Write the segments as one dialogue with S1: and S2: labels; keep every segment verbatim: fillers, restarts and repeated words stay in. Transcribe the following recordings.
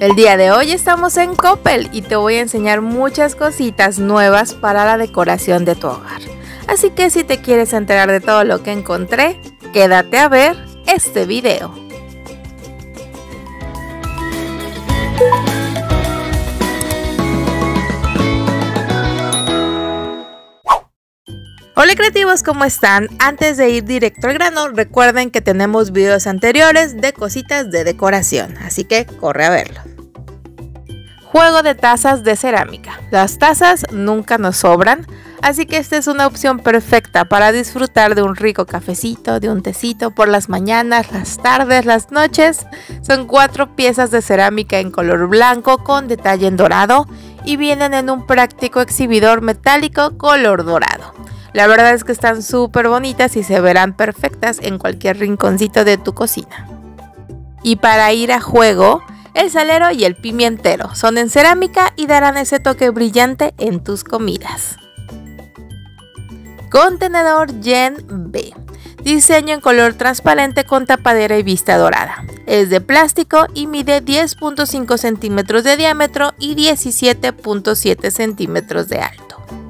S1: El día de hoy estamos en Coppel y te voy a enseñar muchas cositas nuevas para la decoración de tu hogar. Así que si te quieres enterar de todo lo que encontré, quédate a ver este video. Hola creativos, ¿cómo están? Antes de ir directo al grano, recuerden que tenemos videos anteriores de cositas de decoración, así que corre a verlo. Juego de tazas de cerámica. Las tazas nunca nos sobran, así que esta es una opción perfecta para disfrutar de un rico cafecito, de un tecito por las mañanas, las tardes, las noches. Son cuatro piezas de cerámica en color blanco con detalle en dorado y vienen en un práctico exhibidor metálico color dorado. La verdad es que están súper bonitas y se verán perfectas en cualquier rinconcito de tu cocina. Y para ir a juego, el salero y el pimientero son en cerámica y darán ese toque brillante en tus comidas. Contenedor Gen B. Diseño en color transparente con tapadera y vista dorada. Es de plástico y mide diez punto cinco centímetros de diámetro y diecisiete punto siete centímetros de alto.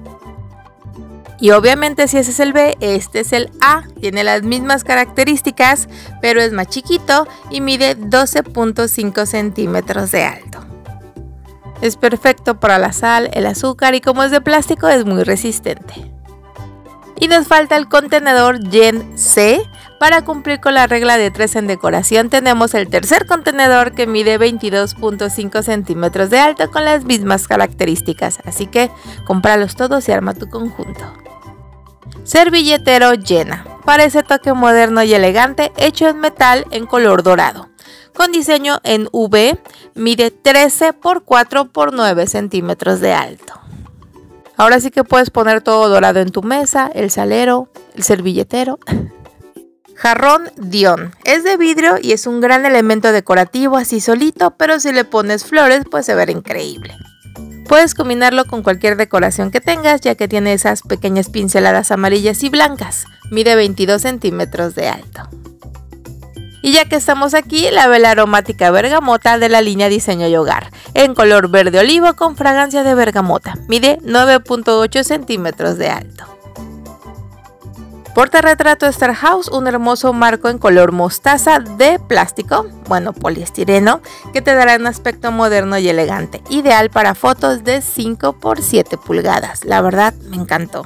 S1: Y obviamente si ese es el B, este es el A. Tiene las mismas características, pero es más chiquito y mide doce punto cinco centímetros de alto. Es perfecto para la sal, el azúcar y como es de plástico es muy resistente. Y nos falta el contenedor Gen C. Para cumplir con la regla de tres en decoración tenemos el tercer contenedor que mide veintidós punto cinco centímetros de alto con las mismas características. Así que cómpralos todos y arma tu conjunto. Servilletero Jenna, para ese toque moderno y elegante hecho en metal en color dorado. Con diseño en V, mide trece por cuatro por nueve centímetros de alto. Ahora sí que puedes poner todo dorado en tu mesa, el salero, el servilletero. Jarrón Dion, es de vidrio y es un gran elemento decorativo así solito, pero si le pones flores pues se verá increíble. Puedes combinarlo con cualquier decoración que tengas, ya que tiene esas pequeñas pinceladas amarillas y blancas. Mide veintidós centímetros de alto. Y ya que estamos aquí, la vela aromática bergamota de la línea Diseño y Hogar, en color verde olivo con fragancia de bergamota. Mide nueve punto ocho centímetros de alto. Portarretrato Star House, un hermoso marco en color mostaza de plástico, bueno poliestireno, que te dará un aspecto moderno y elegante, ideal para fotos de cinco por siete pulgadas, la verdad me encantó.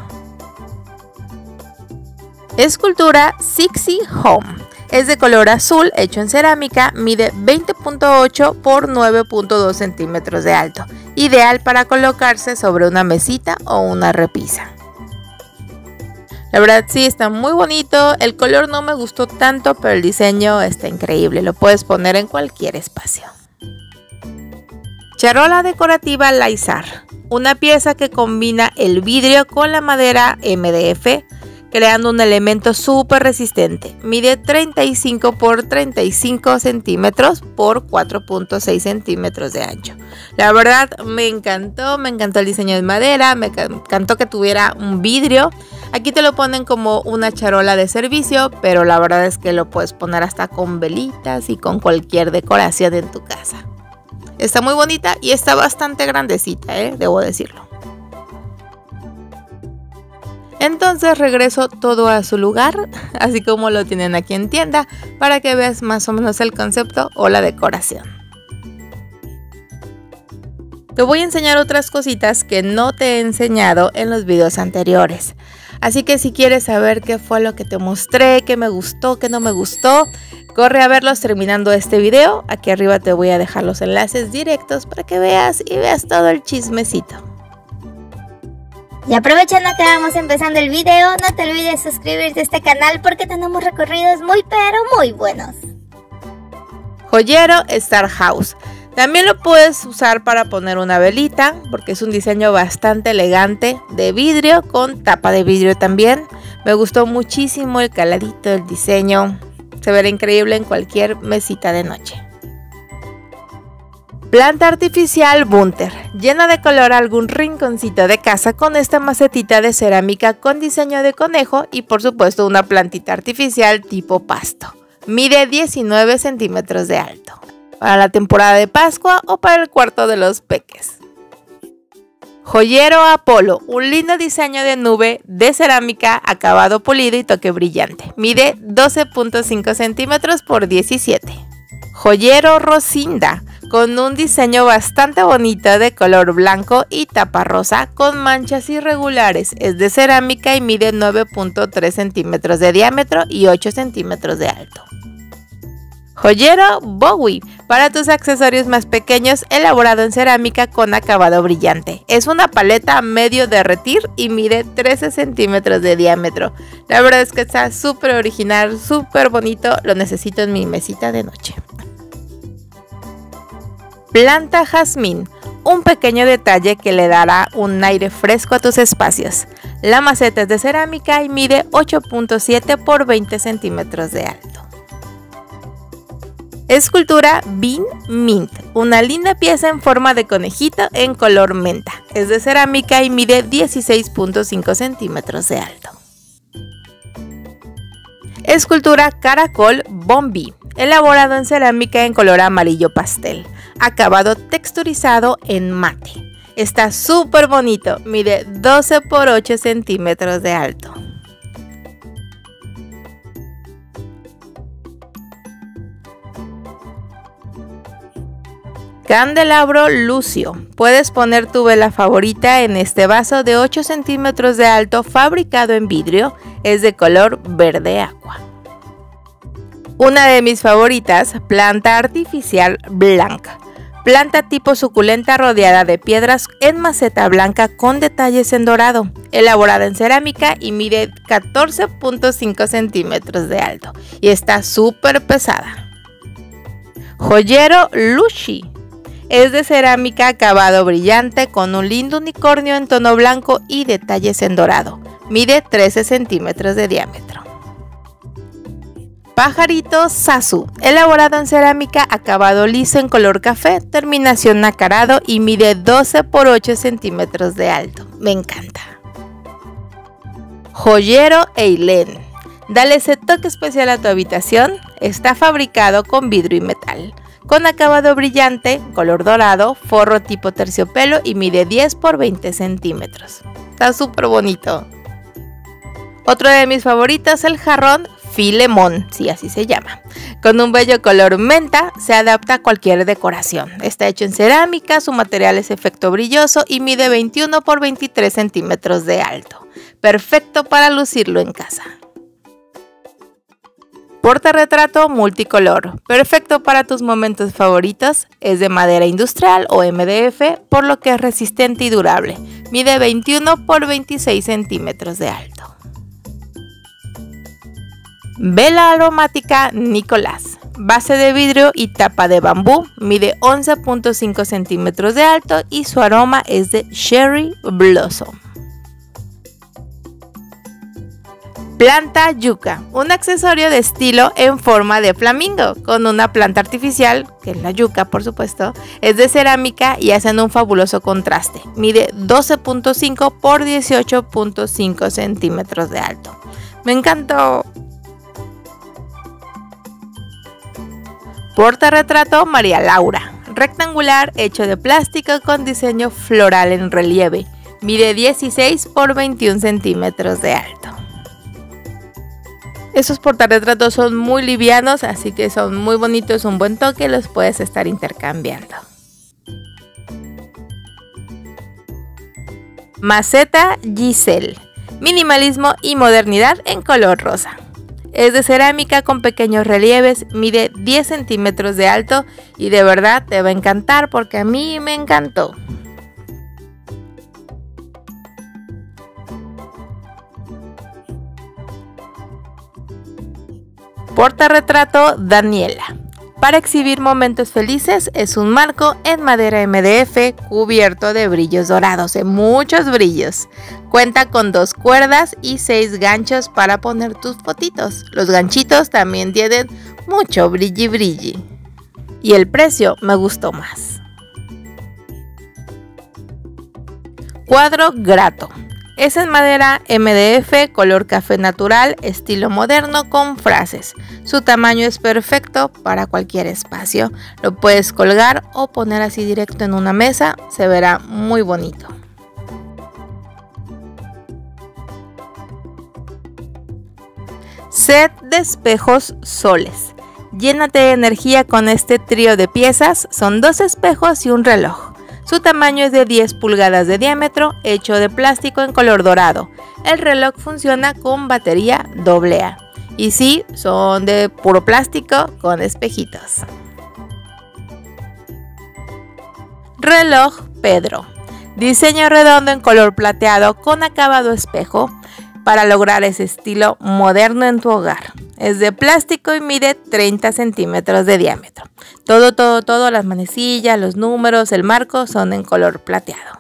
S1: Escultura Sixy Home, es de color azul, hecho en cerámica, mide veinte punto ocho por nueve punto dos centímetros de alto, ideal para colocarse sobre una mesita o una repisa. La verdad sí está muy bonito, el color no me gustó tanto, pero el diseño está increíble, lo puedes poner en cualquier espacio. Charola decorativa Laizar, una pieza que combina el vidrio con la madera M D F, creando un elemento súper resistente. Mide treinta y cinco por treinta y cinco centímetros por cuatro punto seis centímetros de ancho. La verdad me encantó, me encantó el diseño de madera, me encantó que tuviera un vidrio. Aquí te lo ponen como una charola de servicio, pero la verdad es que lo puedes poner hasta con velitas y con cualquier decoración en tu casa. Está muy bonita y está bastante grandecita, ¿eh? Debo decirlo. Entonces regreso todo a su lugar, así como lo tienen aquí en tienda, para que veas más o menos el concepto o la decoración. Te voy a enseñar otras cositas que no te he enseñado en los videos anteriores. Así que si quieres saber qué fue lo que te mostré, qué me gustó, qué no me gustó, corre a verlos terminando este video. Aquí arriba te voy a dejar los enlaces directos para que veas y veas todo el chismecito.
S2: Y aprovechando que vamos empezando el video, no te olvides suscribirte a este canal porque tenemos recorridos muy pero muy buenos.
S1: Joyero Star House. También lo puedes usar para poner una velita porque es un diseño bastante elegante de vidrio con tapa de vidrio también. Me gustó muchísimo el caladito, el diseño. Se verá increíble en cualquier mesita de noche. Planta artificial Bunter. Llena de color algún rinconcito de casa con esta macetita de cerámica con diseño de conejo y por supuesto una plantita artificial tipo pasto. Mide diecinueve centímetros de alto. para la temporada de Pascua o para el cuarto de los peques. Joyero Apolo, un lindo diseño de nube de cerámica, acabado pulido y toque brillante. Mide doce punto cinco centímetros por diecisiete. Joyero Rosinda, con un diseño bastante bonito de color blanco y tapa rosa con manchas irregulares. Es de cerámica y mide nueve punto tres centímetros de diámetro y ocho centímetros de alto. Joyero Bowie, para tus accesorios más pequeños, elaborado en cerámica con acabado brillante. Es una paleta medio derretir y mide trece centímetros de diámetro. La verdad es que está súper original, súper bonito, lo necesito en mi mesita de noche. Planta jazmín, un pequeño detalle que le dará un aire fresco a tus espacios. La maceta es de cerámica y mide ocho punto siete por veinte centímetros de alto. Escultura Bean Mint, una linda pieza en forma de conejito en color menta. Es de cerámica y mide dieciséis punto cinco centímetros de alto. Escultura Caracol Bombi, elaborado en cerámica en color amarillo pastel. Acabado texturizado en mate. Está súper bonito, mide doce por ocho centímetros de alto. Candelabro Lucio. Puedes poner tu vela favorita en este vaso de ocho centímetros de alto, fabricado en vidrio. Es de color verde agua. Una de mis favoritas, planta artificial blanca. Planta tipo suculenta rodeada de piedras en maceta blanca con detalles en dorado. Elaborada en cerámica y mide catorce punto cinco centímetros de alto. Y está súper pesada. Joyero Lushi. Es de cerámica, acabado brillante con un lindo unicornio en tono blanco y detalles en dorado. Mide trece centímetros de diámetro. Pajarito Sasu, elaborado en cerámica, acabado liso en color café, terminación nacarado y mide doce por ocho centímetros de alto. Me encanta. Joyero Eileen. Dale ese toque especial a tu habitación. Está fabricado con vidrio y metal, con acabado brillante, color dorado, forro tipo terciopelo y mide diez por veinte centímetros. Está súper bonito. Otro de mis favoritos, el jarrón Filemón, sí, así se llama. Con un bello color menta, se adapta a cualquier decoración. Está hecho en cerámica, su material es efecto brilloso y mide veintiuno por veintitrés centímetros de alto. Perfecto para lucirlo en casa. Portarretrato multicolor, perfecto para tus momentos favoritos. Es de madera industrial o M D F, por lo que es resistente y durable. Mide veintiuno por veintiséis centímetros de alto. Vela aromática Nicolás, base de vidrio y tapa de bambú. Mide once punto cinco centímetros de alto y su aroma es de Cherry Blossom. Planta yuca, un accesorio de estilo en forma de flamingo, con una planta artificial, que es la yuca por supuesto, es de cerámica y hacen un fabuloso contraste. Mide doce punto cinco por dieciocho punto cinco centímetros de alto. ¡Me encantó! Portarretrato María Laura, rectangular hecho de plástico con diseño floral en relieve. Mide dieciséis por veintiún centímetros de alto. Esos portarretratos son muy livianos, así que son muy bonitos, un buen toque, los puedes estar intercambiando. Maceta Giselle, minimalismo y modernidad en color rosa. Es de cerámica con pequeños relieves, mide diez centímetros de alto y de verdad te va a encantar porque a mí me encantó. Portarretrato Daniela. Para exhibir momentos felices, es un marco en madera M D F cubierto de brillos dorados, de muchos brillos. Cuenta con dos cuerdas y seis ganchos para poner tus fotitos. Los ganchitos también tienen mucho brilli brilli. Y el precio me gustó más. Cuadro Grato. Es en madera M D F, color café natural, estilo moderno con frases. Su tamaño es perfecto para cualquier espacio. Lo puedes colgar o poner así directo en una mesa, se verá muy bonito. Set de espejos soles. Llénate de energía con este trío de piezas, son dos espejos y un reloj. Su tamaño es de diez pulgadas de diámetro, hecho de plástico en color dorado. El reloj funciona con batería doble A. Y sí, son de puro plástico con espejitos. Reloj Pedro. Diseño redondo en color plateado con acabado espejo para lograr ese estilo moderno en tu hogar. Es de plástico y mide treinta centímetros de diámetro. Todo, todo, todo, las manecillas, los números, el marco son en color plateado.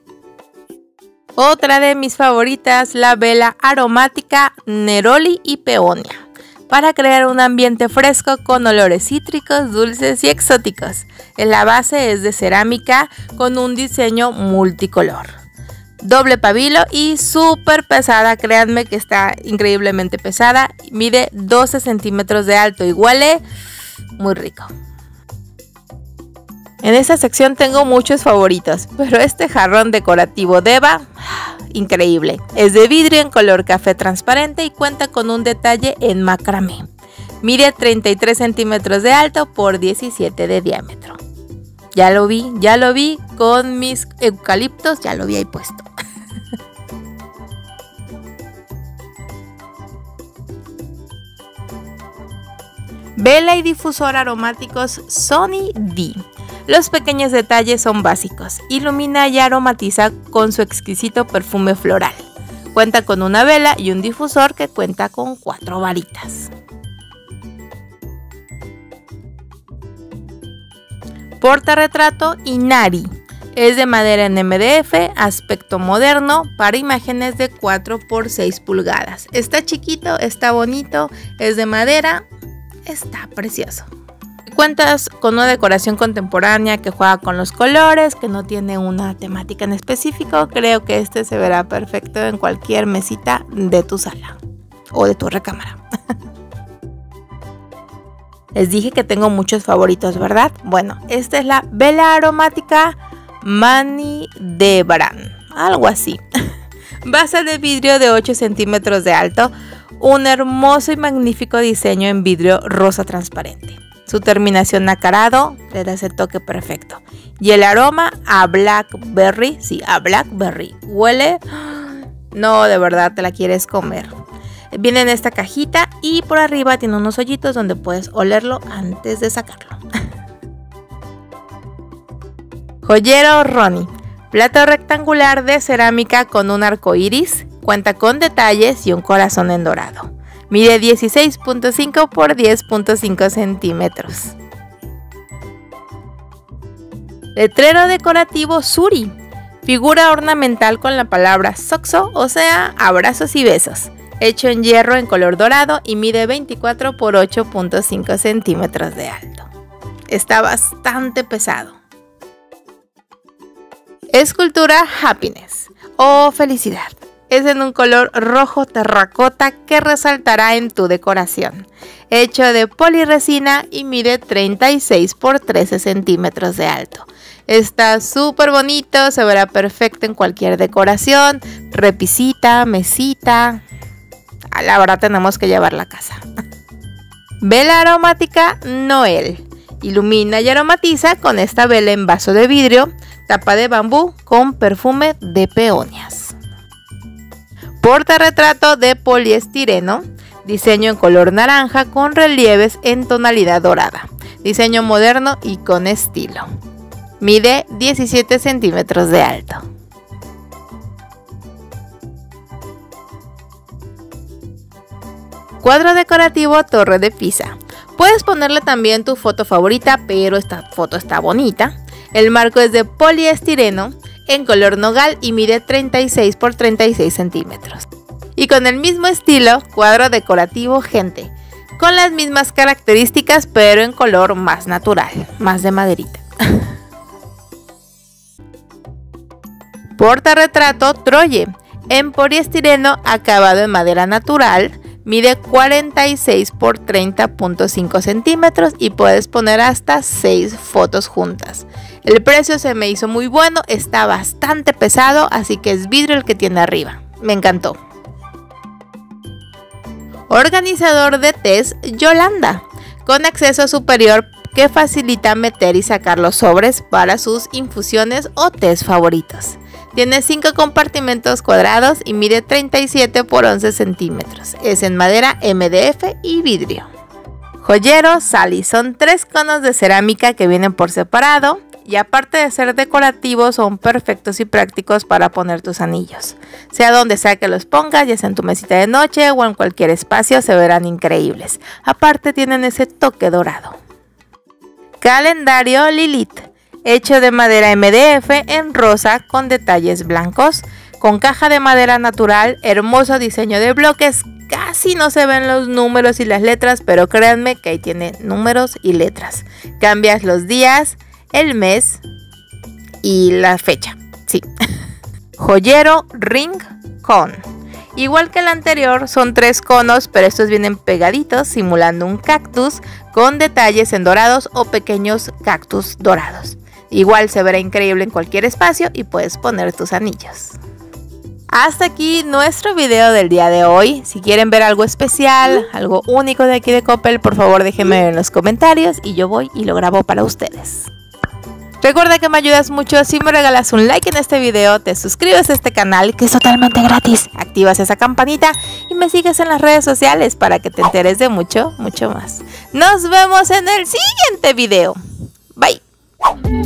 S1: Otra de mis favoritas, la vela aromática Neroli y Peonia, para crear un ambiente fresco con olores cítricos, dulces y exóticos. La base es de cerámica con un diseño multicolor. Doble pabilo y súper pesada, créanme que está increíblemente pesada. Mide doce centímetros de alto y huele muy rico. En esta sección tengo muchos favoritos, pero este jarrón decorativo Deva, increíble. Es de vidrio en color café transparente y cuenta con un detalle en macramé. Mide treinta y tres centímetros de alto por diecisiete de diámetro. Ya lo vi, ya lo vi con mis eucaliptos, ya lo vi ahí puesto. Vela y difusor aromáticos Sony D. Los pequeños detalles son básicos. Ilumina y aromatiza con su exquisito perfume floral. Cuenta con una vela y un difusor que cuenta con cuatro varitas. Portarretrato Inari. Es de madera en M D F, aspecto moderno para imágenes de cuatro por seis pulgadas. Está chiquito, está bonito, es de madera, está precioso. Cuentas con una decoración contemporánea que juega con los colores, que no tiene una temática en específico. Creo que este se verá perfecto en cualquier mesita de tu sala o de tu recámara. Les dije que tengo muchos favoritos, ¿verdad? Bueno, esta es la vela aromática Mani Debran, algo así. Base de vidrio de ocho centímetros de alto, un hermoso y magnífico diseño en vidrio rosa transparente. Su terminación nacarado le da ese toque perfecto. Y el aroma a blackberry, sí, a blackberry. Huele, no, de verdad te la quieres comer. Viene en esta cajita y por arriba tiene unos hoyitos donde puedes olerlo antes de sacarlo. Joyero Ronnie. Plato rectangular de cerámica con un arco iris. Cuenta con detalles y un corazón en dorado. Mide dieciséis punto cinco por diez punto cinco centímetros. Letrero decorativo Suri. Figura ornamental con la palabra Soxo, o sea, abrazos y besos. Hecho en hierro en color dorado y mide veinticuatro por ocho punto cinco centímetros de alto. Está bastante pesado. Escultura Happiness o felicidad. Es en un color rojo terracota que resaltará en tu decoración. Hecho de poliresina y mide treinta y seis por trece centímetros de alto. Está súper bonito, se verá perfecto en cualquier decoración, repisita, mesita. A la verdad tenemos que llevarla a casa. Vela aromática Noel. Ilumina y aromatiza con esta vela en vaso de vidrio, tapa de bambú con perfume de peonias. Portarretrato de poliestireno. Diseño en color naranja con relieves en tonalidad dorada. Diseño moderno y con estilo. Mide diecisiete centímetros de alto. Cuadro decorativo Torre de Pisa. Puedes ponerle también tu foto favorita, pero esta foto está bonita. El marco es de poliestireno en color nogal y mide treinta y seis por treinta y seis centímetros. Y con el mismo estilo, cuadro decorativo Gente, con las mismas características pero en color más natural, más de maderita. Portarretrato Troye. en poliestireno acabado en madera natural. Mide cuarenta y seis por treinta punto cinco centímetros y puedes poner hasta seis fotos juntas. El precio se me hizo muy bueno, está bastante pesado, así que es vidrio el que tiene arriba. Me encantó. Organizador de tés Yolanda, con acceso superior que facilita meter y sacar los sobres para sus infusiones o tés favoritos. Tiene cinco compartimentos cuadrados y mide treinta y siete por once centímetros. Es en madera M D F y vidrio. Joyero Sally. Son tres conos de cerámica que vienen por separado y aparte de ser decorativos son perfectos y prácticos para poner tus anillos. Sea donde sea que los pongas, ya sea en tu mesita de noche o en cualquier espacio, se verán increíbles. Aparte tienen ese toque dorado. Calendario Lilith. Hecho de madera M D F en rosa con detalles blancos, con caja de madera natural, hermoso diseño de bloques, casi no se ven los números y las letras, pero créanme que ahí tiene números y letras. Cambias los días, el mes y la fecha, sí. Joyero Ring Con. Igual que el anterior, son tres conos, pero estos vienen pegaditos, simulando un cactus con detalles en dorados o pequeños cactus dorados. Igual se verá increíble en cualquier espacio y puedes poner tus anillos. Hasta aquí nuestro video del día de hoy. Si quieren ver algo especial, algo único de aquí de Coppel, por favor déjenme en los comentarios y yo voy y lo grabo para ustedes. Recuerda que me ayudas mucho si me regalas un like en este video, te suscribes a este canal que es totalmente gratis, activas esa campanita y me sigues en las redes sociales para que te enteres de mucho, mucho más. Nos vemos en el siguiente video. Bye.